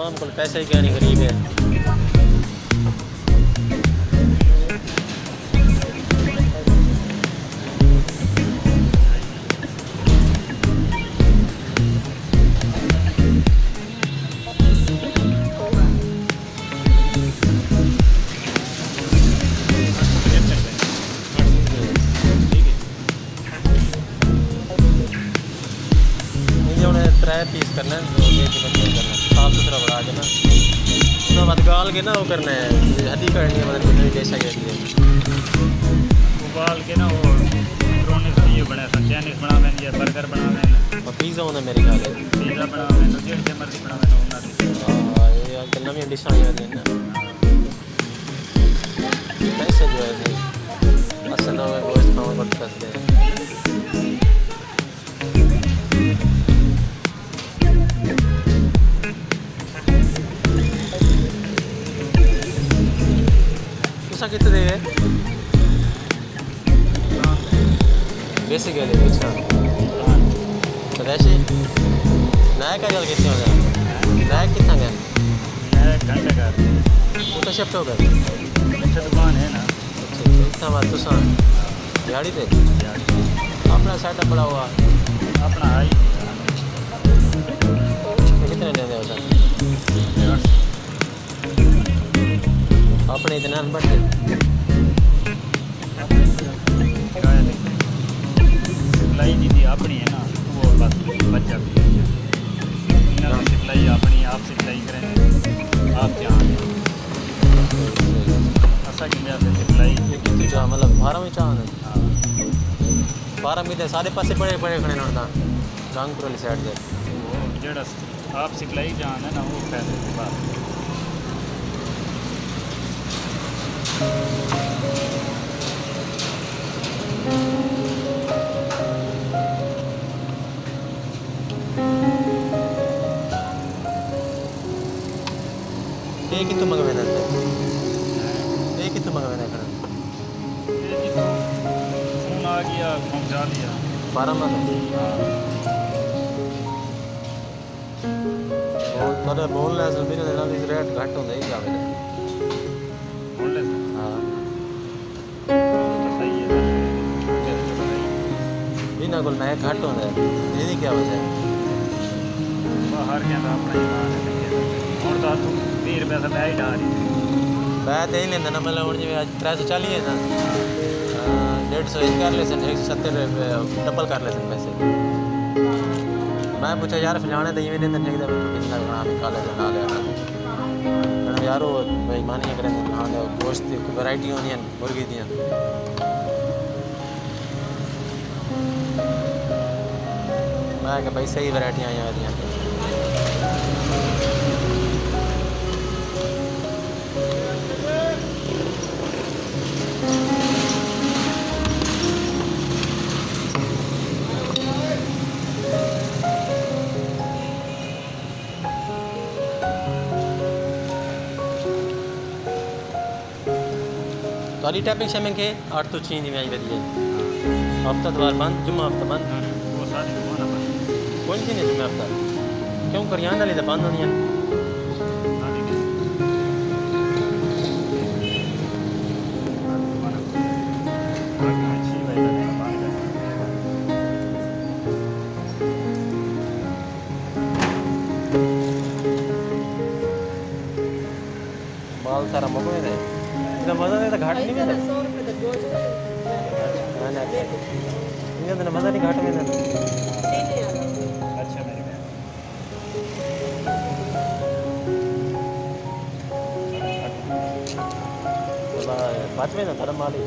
इमाम को पैसे क्या नहीं, गरीब है। त्रै पीस करना है, करना साफ सुथरा बना के ना, उसमें बाद गाल के ना वो करना है, हड्डी काटनी है, मतलब जैसा कहती है उबाल के ना वो रोने से ये बना था, चाइनीज बना में ये बर्गर बना में और पिज़्ज़ा होना मेरे ख्याल है, पिज़्ज़ा बना में तो जेल के मर्जी बना में होना थी। हाँ ये आजकल नवी डिश आई जाती है ना, पैसे जो है असल में गोश्त खाओ बहुत करते हैं। कितने देवे बेसिक है ले अच्छा तो वैसे नया का जल कितने हो जाए नया कितना गया नया घंटे का वो तो शिफ्ट हो गया अच्छा दुकान है ना अच्छा इतना बात तो सान दिहाड़ी पे अपना सेटअप बड़ा हुआ अपना है कितने लेने हो सर अपने इतने अनपढ़ थे सिलाई दीदी अपनी है ना वो बस बच्चा भी सिलाई अपनी आप सिलाई करें आप क्या ऐसा कि मैं सिलाई तुझा मतलब 12 में चाह 12 में सारे पासे बड़े बड़े खड़े ना गांगपुर वाली साइड से वो जड़ा आप सिलाई जान है ना वो पैसे की बात एक ही तो मंगवे ना एक ही तो मंगवे ना कर एक ही तो फोन आ गया पहुंचा दिया 12 में बोल बोलने से मेरे नाल इस रेट घट होंदा ही जावे बोलने से हां तो सही है बिना कोल मैं घट होंदा ये क्या वजह बाहर के ना अपना ईमान है और तो तू 20 रुपए से मैं ही डाल बात ही नहीं ना मतलब जी आज 340 है ना 150 एक कर ले सन 170 डबल कर ले सन पैसे मैं पूछा यार फलाने तो ये भी देते ठीक है कितना बना में काले बना लिया मैडम यारो भाई मानिए करें हाँ गोश्त की वैरायटी होनी है मुर्गी दी मैं क्या भाई सही वैरायटियाँ आई दी सारी टैपिंग शैमिंग के 8 तो 6 दी आई वधी हफ्ता द्वार बंद जुम्मा हफ्ता बंद वो सारी दुकान बंद कौन सी नहीं जुम्मे हफ्ता क्यों करियान वाली तो बंद होनी है माल सारा मगवे है मजा नहीं था घाट नहीं में मजा नहीं घाट में अच्छा मेरे पाँच में ना धर्म माली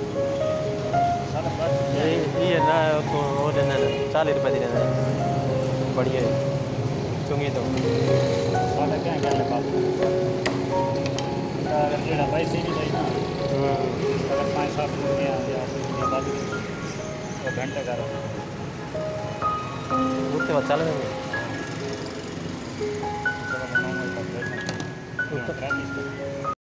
ये ना वो देना 40 रुपये देना बढ़िया चुंगी तो क्या क्या अगर पैसे नहीं चाहिए अगर 5-7 रुपये बाद घंटे का उसके बाद चल देंगे